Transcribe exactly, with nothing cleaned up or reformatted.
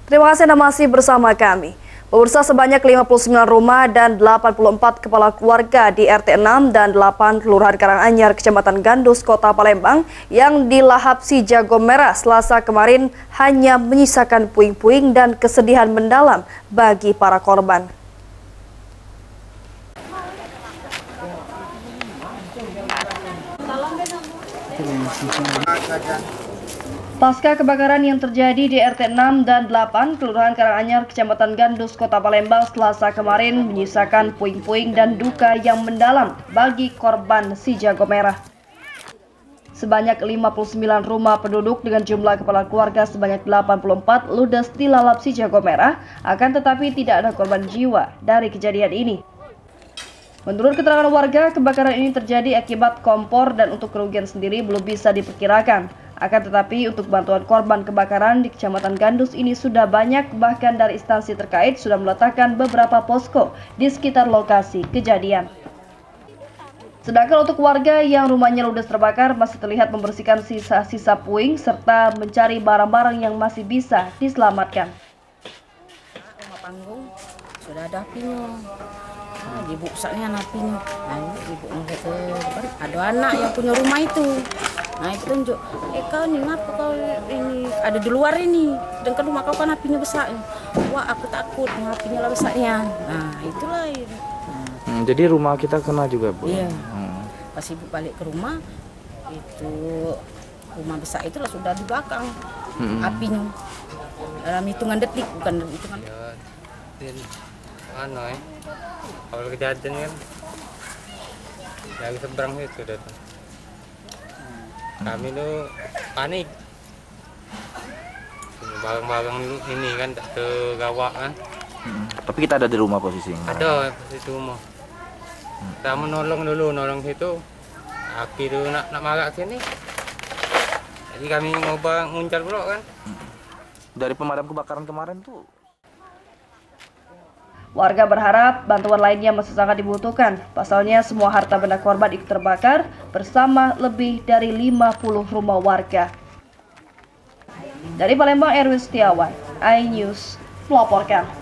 Terima kasih Anda masih bersama kami. Pemirsa, sebanyak lima puluh sembilan rumah dan delapan puluh empat kepala keluarga di R T enam dan delapan Kelurahan Karanganyar, Kecamatan Gandus, Kota Palembang yang dilahap si jago merah Selasa kemarin hanya menyisakan puing-puing dan kesedihan mendalam bagi para korban. Pasca kebakaran yang terjadi di R T enam dan delapan Kelurahan Karanganyar, Kecamatan Gandus, Kota Palembang Selasa kemarin menyisakan puing-puing dan duka yang mendalam bagi korban si jago merah. Sebanyak lima puluh sembilan rumah penduduk dengan jumlah kepala keluarga sebanyak delapan puluh empat ludes dilalap si jago merah, akan tetapi tidak ada korban jiwa dari kejadian ini. Menurut keterangan warga, kebakaran ini terjadi akibat kompor dan untuk kerugian sendiri belum bisa diperkirakan. Akan tetapi untuk bantuan korban kebakaran di Kecamatan Gandus ini sudah banyak, bahkan dari instansi terkait sudah meletakkan beberapa posko di sekitar lokasi kejadian. Sedangkan untuk warga yang rumahnya ludes terbakar masih terlihat membersihkan sisa-sisa puing serta mencari barang-barang yang masih bisa diselamatkan. Rumah panggung sudah ada apinya. Nah, ibu pusatnya apinya. Nah, ibu ngeliat ke depan ada anak yang punya rumah itu. Nah, itu tunjuk, eh kau nih ngapa kau ini ada di luar ini, sedangkan rumah kau kan apinya besar. Wah, aku takut, apinya lah besarnya. Nah, itulah ini. Hmm, jadi rumah kita kena juga, Bu? Iya. Hmm. Pas ibu balik ke rumah, itu rumah besar itu lah sudah di belakang hmm. apinya. Dalam hitungan detik, bukan hitungan. Ya, dan ano eh, awal kejadian kan, dari seberang itu datang. Kami tuh panik, barang-barang ini kan tak tergawak kan. Hmm. Tapi kita ada di rumah posisinya. Ada di rumah. Kita menolong dulu, nolong situ. Api tu nak nak marah sini. Jadi kami ngoba nguncal pula kan. Dari pemadam kebakaran kemarin tuh. Warga berharap bantuan lainnya masih sangat dibutuhkan. Pasalnya semua harta benda korban ikut terbakar bersama lebih dari lima puluh rumah warga. Dari Palembang, Erwin Setiawan, iNews melaporkan.